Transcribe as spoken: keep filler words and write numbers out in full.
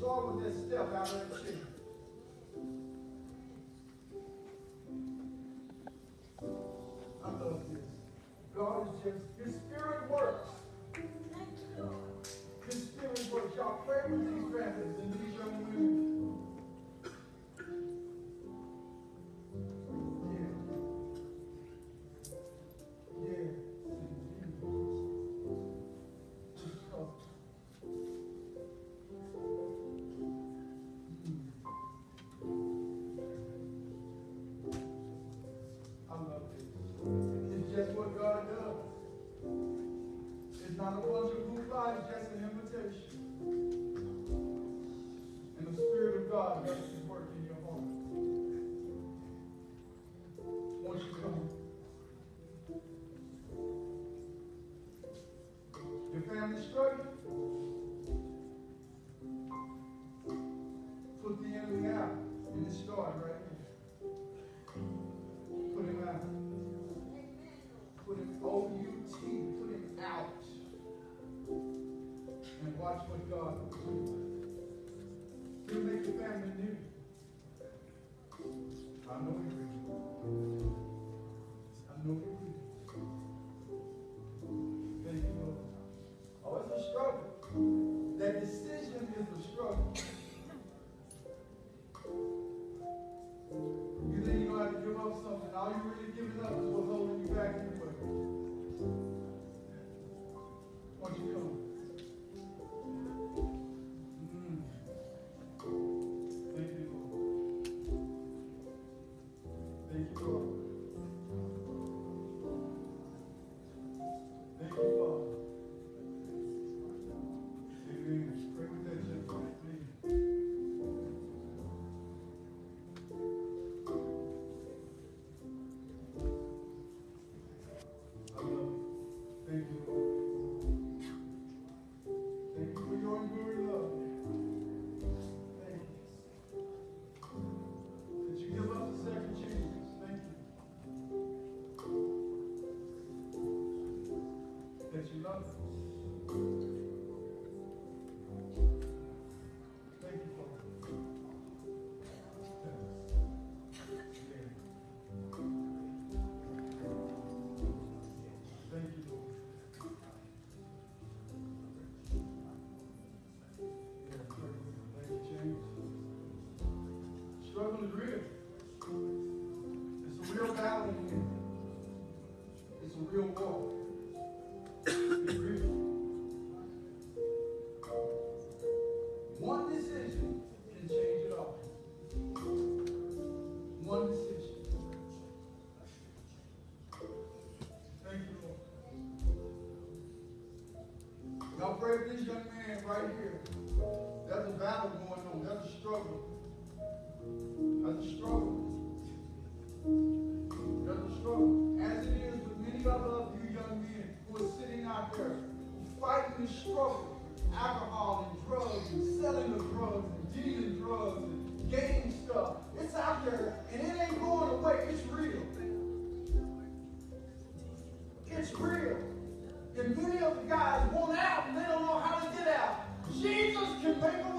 start with that step out of that chair. I love this. God is just, His Spirit works. His Spirit works. Y'all pray with these families and these young women. Put the enemy out in this start right here. Put him out. Put him O U T. Put him out. And watch what God will do. He'll make the family new. I know He will. I know He will. Thank you, Lord. Oh, it's a struggle. That decision is a struggle. You think you're going to have to give up something. All you're really giving up is what's holding you back anyway. Why don't you come? Mm. Thank you, Lord. Thank you, Lord. Thank you, Father. Amen. Pray with that gentleman, please. I love you. Thank you, Lord. Thank you for your enduring love. Thank you. That you give us a second chance. Thank you. That you love us. Thank you, Father. Thank you, Lord. Thank you, James. Struggle is real. It's a real battle in here. It's a real war. It's real. One decision can change it all. One decision. Thank you, Lord. Y'all pray for this young man right here. There's a battle going on. There's a struggle. There's a struggle. There's a struggle. As it is with many other of you young men who are sitting out there fighting the struggle. Alcohol and drugs and selling of drugs and dealing drugs and gaining stuff. It's out there and it ain't going away. It's real. It's real. And many of the guys want out and they don't know how to get out. Jesus can make a